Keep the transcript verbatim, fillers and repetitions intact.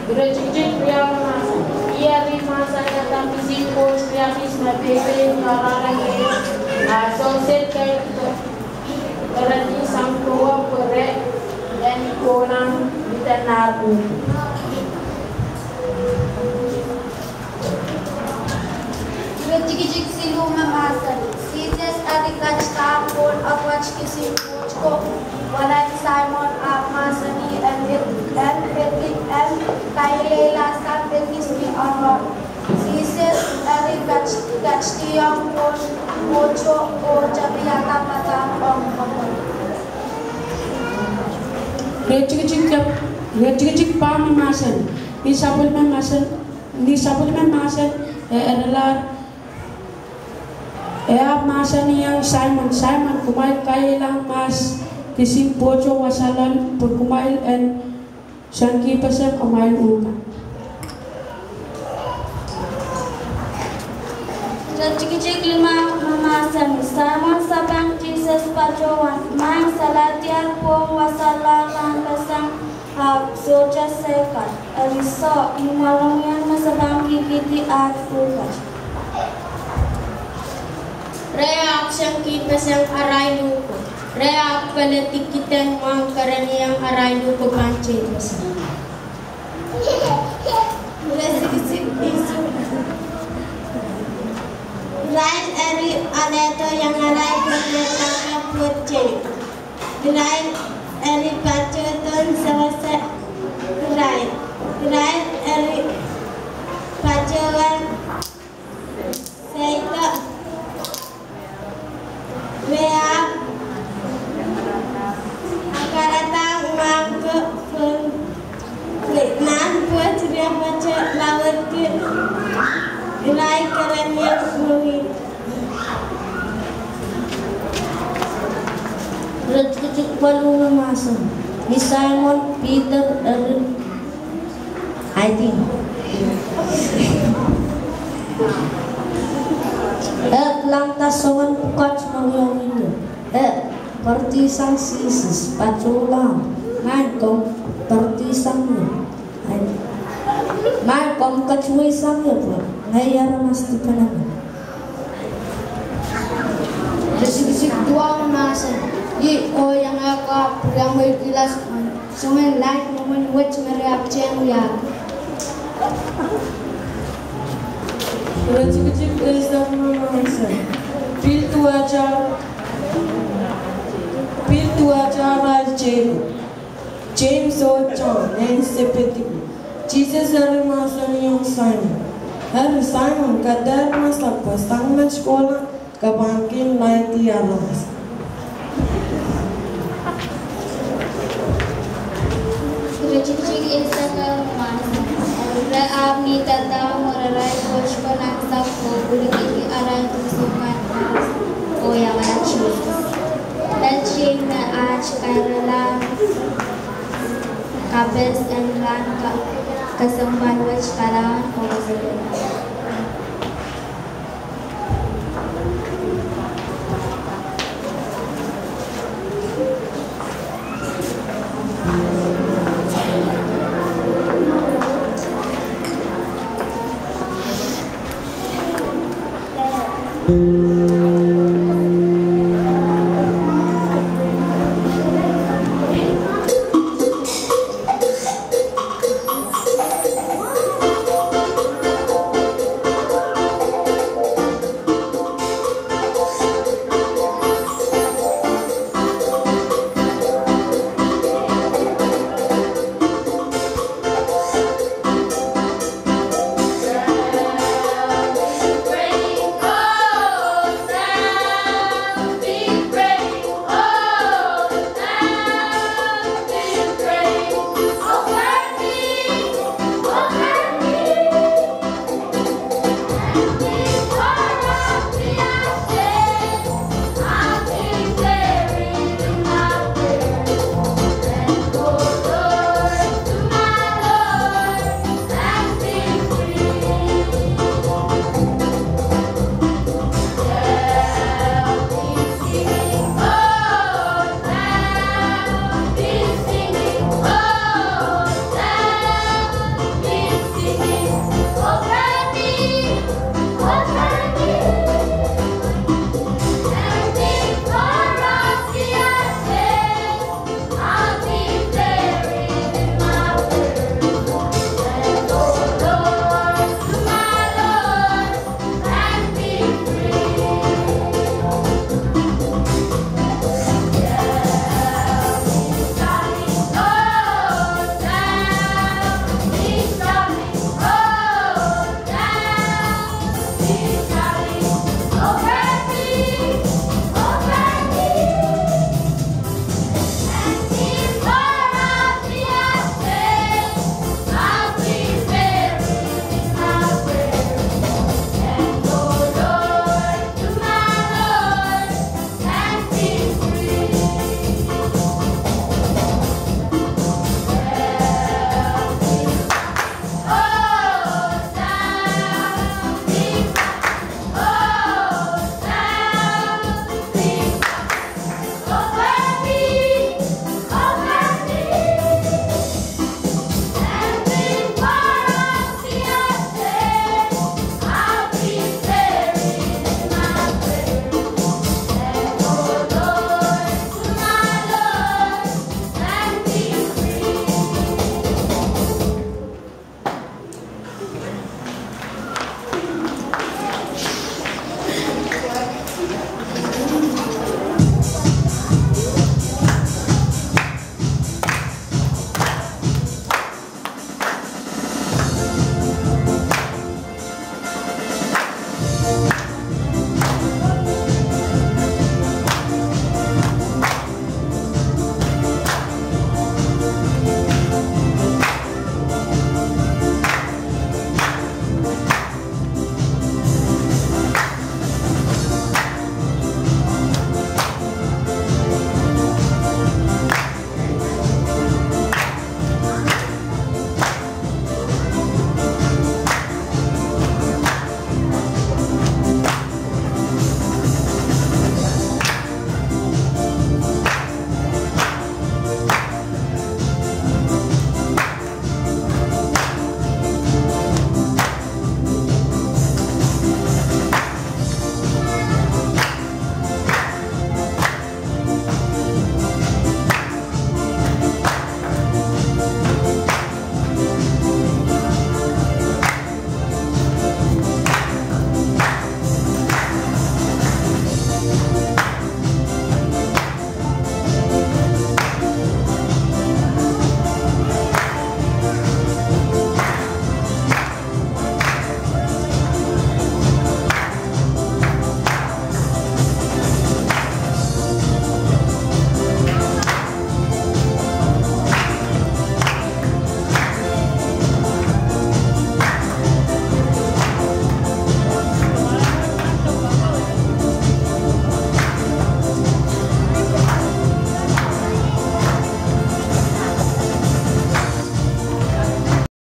Grejik pria masa, ia di masa datang fisik coach pria kisah bebe karena ini sosial kayak itu kerana sangkua korek dan konang kita nabu. Grejik silu masa, सीजस अधिकांश काम कोड अवच किसी कोच को वलाय साइमन आत्मासनी एंड एंड एथिक एंड काइलेला साथ देखिसनी और सीजस अधिकांश कच्चियों कोच कोचो को जब याता पता और Grejik jap grejik pam masan, ni sabul man masan, ni sabul man masan adalah Eh masa ni yang Simon Simon kumail kaya lang mas kisim pocho wasalan pun kumail and sangki pasal kumail uka. Jajik lima mamasan Simon sabang Jesus pajowan main salatian pong wasalan pasang soja sekat riso imalongian masabang kikiti at uka. Rea aksang kipas yang aray luko. Rea akalatik kita mang karani yang aray luko pancit masih. Lain eri aleto yang aray berletak kaput cek. Lain eri pacuton sawasa. Lain lain eri pacuan seita. Wea akaratang mangke pun nan buat dia baca lawat ke nilai kerana mui rezeki balu masuk ni Simon Peter dan I think Eh, lantas soan coach mengiang ini. Eh, partisang sisis, paculang, main kom partisangnya. Main kom kacui sangnya pun. Ngayar mas di kanan. Desik-desik dua masa. Ye, oh yang aku yang berkilas. Somen like moment which meriap ceng ya. Grejik is the masa. Pil tu aja, pil tu aja ral James, James or John, and sepeti. Jesus hari masa ni yang Simon. Hari Simon kadar masa pasang na sekolah kabangkin laiti alas. Grejik is the masa. आप नी तता mori coach को नासा को बुलकी की आराम तुझुमान ओ यावाना चीज लंचेन में आज केरला काबेस एंड लान का कसंबान वच करान हो गए Thank you.